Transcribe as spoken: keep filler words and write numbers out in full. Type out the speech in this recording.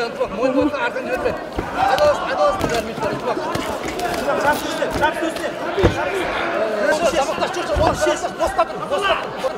ынтымақ, мойын болса артын жіберме. Айдаласың, айдаласың, жармешілер, ынтымақ. Жап төсте, жап төсте. Жабықташ, жоқ, жоқ, боста тұр, боста тұр.